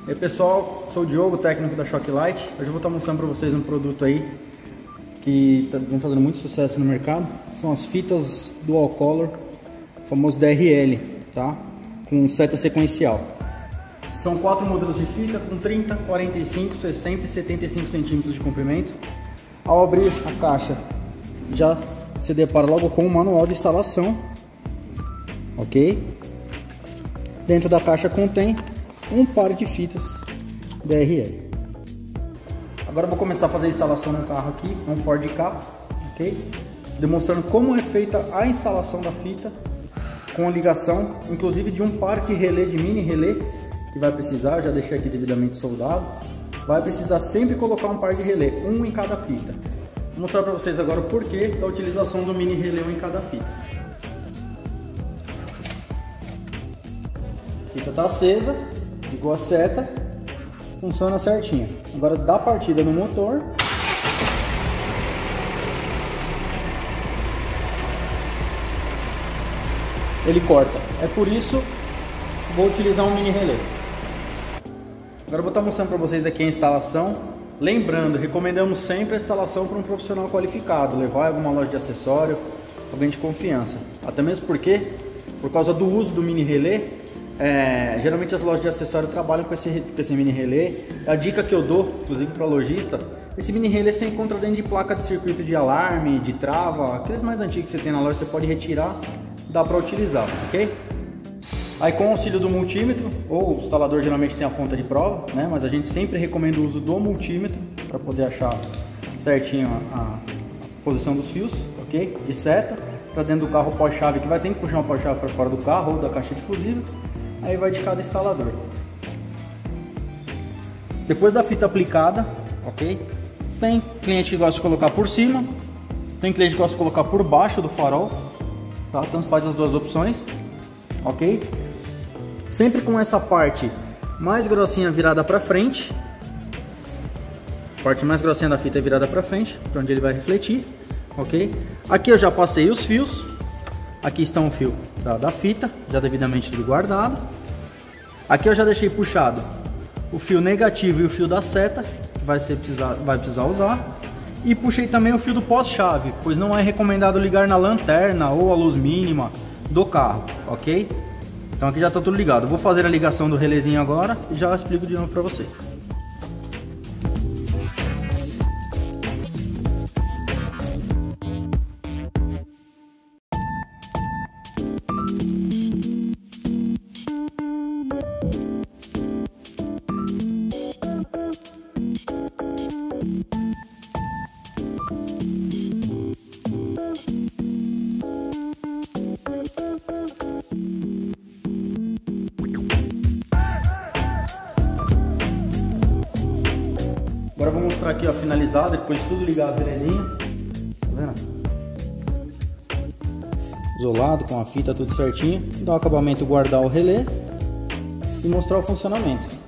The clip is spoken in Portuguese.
E aí pessoal, sou o Diogo, técnico da Shocklight. Hoje eu vou estar mostrando para vocês um produto aí que vem fazendo muito sucesso no mercado. São as fitas Dual Color, famoso DRL, tá? Com seta sequencial. São 4 modelos de fita com 30, 45, 60 e 75 centímetros de comprimento. Ao abrir a caixa, já se depara logo com o manual de instalação, ok? Dentro da caixa contém um par de fitas DRL. Agora eu vou começar a fazer a instalação no carro aqui, um Ford Ka, ok? Demonstrando como é feita a instalação da fita com a ligação, inclusive de um par de relé, de mini relé, que vai precisar, eu já deixei aqui devidamente soldado. Vai precisar sempre colocar um par de relé, um em cada fita. Vou mostrar para vocês agora o porquê da utilização do mini relé em cada fita. A fita está acesa, ligou a seta, funciona certinho. Agora dá partida no motor. Ele corta. É por isso que vou utilizar um mini relé. Agora eu vou estar mostrando para vocês aqui a instalação. Lembrando, recomendamos sempre a instalação para um profissional qualificado, levar em alguma loja de acessório, alguém de confiança. Até mesmo porque, por causa do uso do mini relé, geralmente as lojas de acessório trabalham com esse mini relé. A dica que eu dou, inclusive para lojista, esse mini relé você encontra dentro de placa de circuito de alarme, de trava, aqueles mais antigos que você tem na loja, você pode retirar, dá para utilizar, ok? Aí com o auxílio do multímetro, ou o instalador geralmente tem a ponta de prova, né? Mas a gente sempre recomenda o uso do multímetro para poder achar certinho a posição dos fios, ok? De seta, para dentro do carro pós-chave, que vai ter que puxar uma pós-chave para fora do carro ou da caixa de fusível. Aí vai de cada instalador. Depois da fita aplicada, ok? Tem cliente que gosta de colocar por cima, tem cliente que gosta de colocar por baixo do farol, tá? Tanto faz as duas opções, ok? Sempre com essa parte mais grossinha virada para frente. A parte mais grossinha da fita é virada para frente, para onde ele vai refletir, ok? Aqui eu já passei os fios. Aqui está o fio da fita, já devidamente tudo guardado. Aqui eu já deixei puxado o fio negativo e o fio da seta, que vai precisar usar. E puxei também o fio do pós-chave, pois não é recomendado ligar na lanterna ou a luz mínima do carro, ok? Então aqui já está tudo ligado. Eu vou fazer a ligação do relézinho agora e já explico de novo para vocês. Agora eu vou mostrar aqui, ó, finalizado, depois tudo ligado, relézinho. Tá vendo? Isolado, com a fita tudo certinho. Dar o acabamento, guardar o relé e mostrar o funcionamento.